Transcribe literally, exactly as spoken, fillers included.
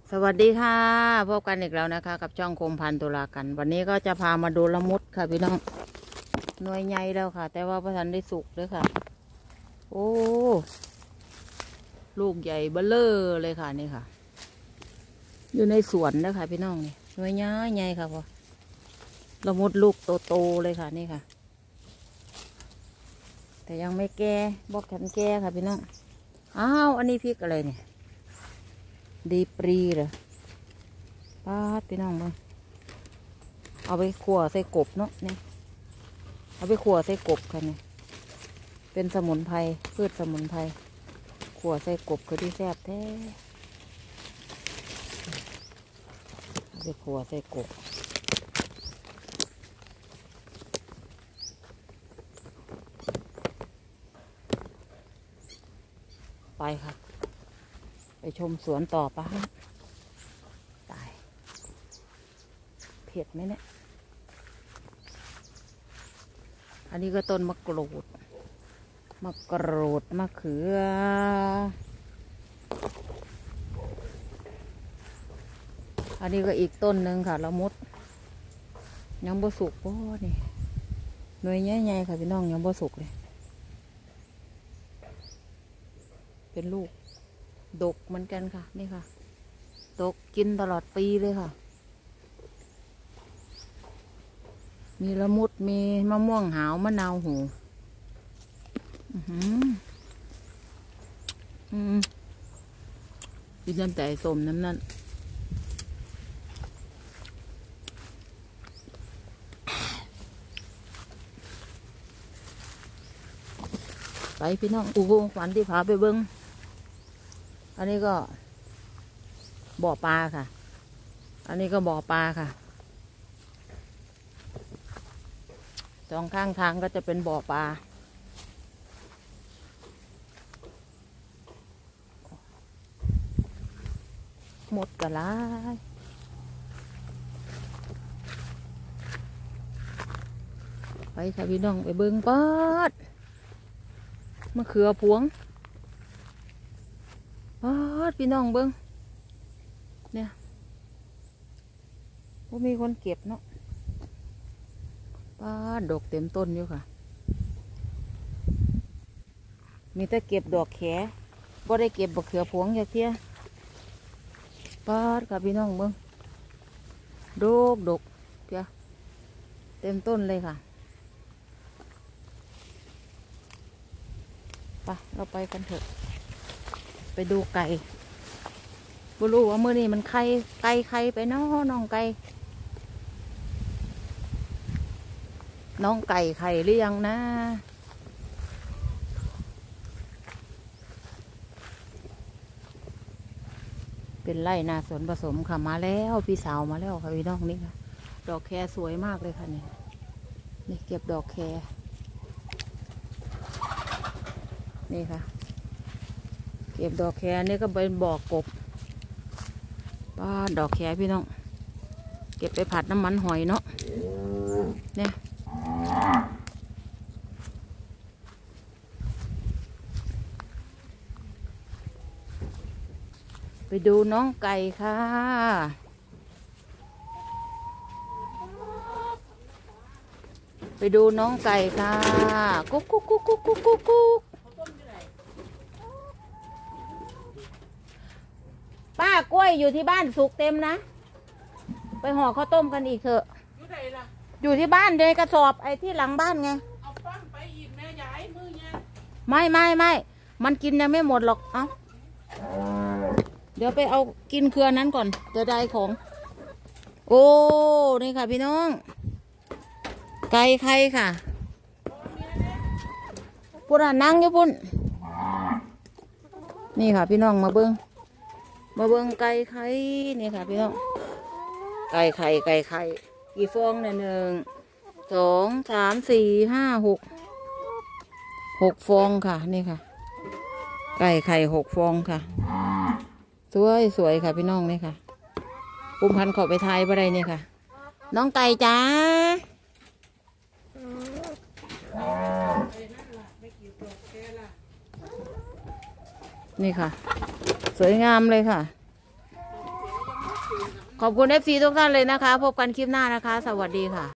สวัสดีค่ะพบกันอีกแล้วนะคะกับช่องคมพันตุลากันวันนี้ก็จะพามาดูละมุดค่ะพี่น้องหน่วยใหญ่แล้วค่ะแต่ว่าพระทันได้สุกด้วยค่ะโอ้ลูกใหญ่เบ้อเร่อเลยค่ะนี่ค่ะอยู่ในสวนนะคะพี่น้องนี่หน่วยใหญ่ใหญ่ค่ะพอละมุดลูกโตๆเลยค่ะนี่ค่ะแต่ยังไม่แก่บอกกันแก่ค่ะพี่น้องอ้าวอันนี้พริกอะไรเนี่ยดีปรีเหรอป้าพี่น้องบ้างเอาไปขั่วใส่กบเนาะนี่เอาไปขั่วใส่กบค่ะนี่เป็นสมุนไพรพืชสมุนไพรขั่วใส่กบคือที่แซ่บแท้เอาไปขั่วใส่กบไปค่ะไปชมสวนต่อป้าตายเผ็ดไหมเนี่ยอันนี้ก็ต้นมะกรูดมะกรูดมะเขืออันนี้ก็อีกต้นหนึ่งค่ะละมุดยังบ่สุกโอ้นี่หน่วยใหญ่ๆค่ะพี่น้องยังบ่สุกเลยเป็นลูกดกเหมือนกันค่ะนี่ค่ะดกกินตลอดปีเลยค่ะมีละมุดมีมะม่วงหาวมะนาวหูอือหืออืมกินน้ำแต่สมน้ำนั่นไปพี่น้องอู่ขวัญที่พาไปเบิ้งอันนี้ก็บ่อปลาค่ะอันนี้ก็บ่อปลาค่ะสองข้างทางก็จะเป็นบ่อปลาหมดกะลายไปค่ะพี่น้องไปเบิ้งปัดมะเขือพวงปัดพี่น้องเบิ้งเนี่ยก็มีคนเก็บเนาะป้าดอกเต็มต้นอยู่ค่ะมีแต่เก็บดอกแขก็ได้เก็บบักเขือพวงอย่างเที่ยป้าค่ะพี่น้องเบิ้งดกดกเพียเต็มต้นเลยค่ะไปเราไปกันเถอะไปดูไก่บ่รู้ว่ามื้อนี้มันไข่ไก่ไข่ไปน้องน้องไก่น้องไก่ไข่หรือยังนะเป็นไร่นาสวนผสมค่ะมาแล้วพี่สาวมาแล้วค่ะพี่น้องนี่ค่ะดอกแครสวยมากเลยค่ะนี่นี่เก็บดอกแครนี่ค่ะเก็บดอกแครนี่ก็เป็นบ่อกบป้าดอกแครพี่น้องเก็บไปผัดน้ำมันหอยเนาะเนี่ยไปดูน้องไก่ค่ะไปดูน้องไก่ค่ะกุ๊กกุ๊กกุ๊กกุ๊กกุ๊กกุ๊กกุ๊กป้ากล้วยอยู่ที่บ้านสุกเต็มนะไปห่อข้าวต้มกันอีกเถอะอยู่ไหนล่ะอยู่ที่บ้านในกระสอบไอ้ที่หลังบ้านไงเอาปั้งไปอีกแม่ย้ายมือเนี่ยไม่ไม่ไม่มันกินยังไม่หมดหรอกเอ้าเดี๋ยวไปเอากินเครือนั้นก่อนเดี๋ยวได้ของโอ้นี่ค่ะพี่น้องไก่ไข่ค่ะปุ่นนั่งอยู่ปุ่นนี่ค่ะพี่น้องมาเบิ้งมาเบิ้งไก่ไข่นี่ค่ะพี่น้องไก่ไข่ไก่ไข่กี่ฟองเนี่ยหนึ่งสองสามสี่ห้าหกหกฟองค่ะนี่ค่ะไก่ไข่หกฟองค่ะสวยสวยค่ะพี่น้องนี่ค่ะปุ่มพันขอไปทายบ่ได้นี่ค่ะน้องไก่จ้านี่ค่ะสวยงามเลยค่ะขอบคุณเอฟซีทุกท่านเลยนะคะ พบกันคลิปหน้านะคะ สวัสดีค่ะ